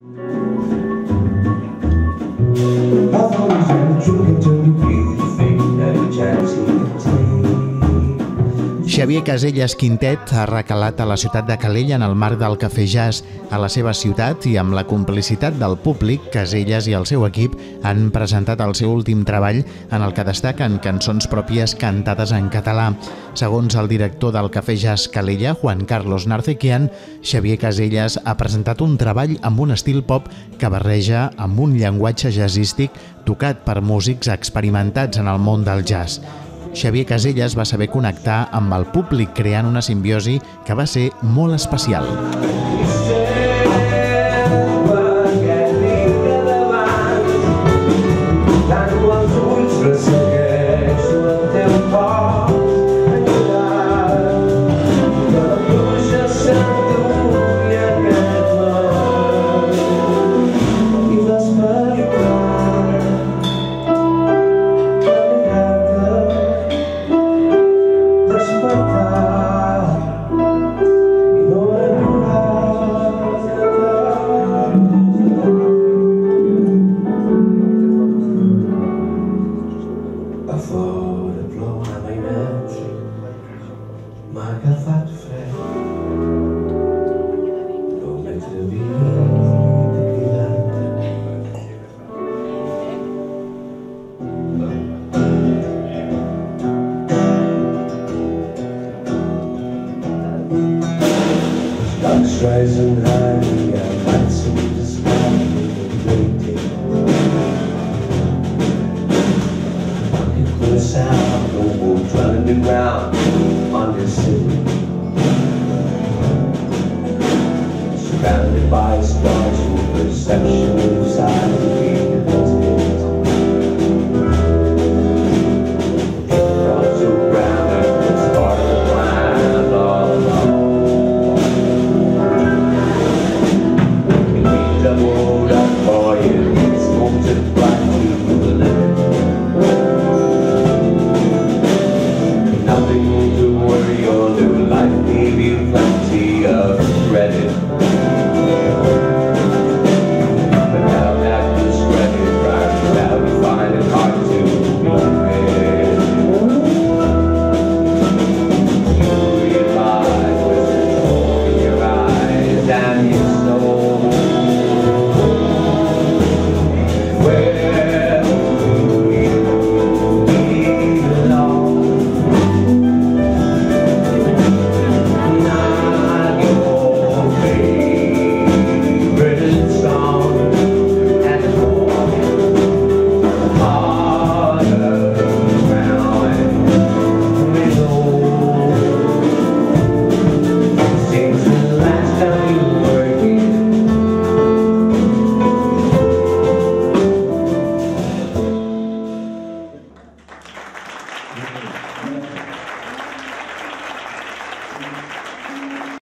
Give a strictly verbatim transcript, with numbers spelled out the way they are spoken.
Xavier Casellas Quintet ha recalat a la ciutat de Calella en el marc del Cafè Jazz a la seva ciutat i amb la complicitat del públic. Casellas i el seu equip han presentat el seu últim treball en el que destaquen cançons pròpies cantades en català. Segons el director del Cafè Jazz Calella, Juan Carlos Narcequian, Xavier Casellas ha presentat un treball amb un estil pop que barreja amb un llenguatge jazzístic tocat per músics experimentats en el món del jazz. Xavier Casellas va saber connectar amb el públic creant una simbiosi que va ser molt especial. Rising high, yeah, lights in the sky, waiting. Pocket full of sound, no more running around on the city. Surrounded by stars with perception.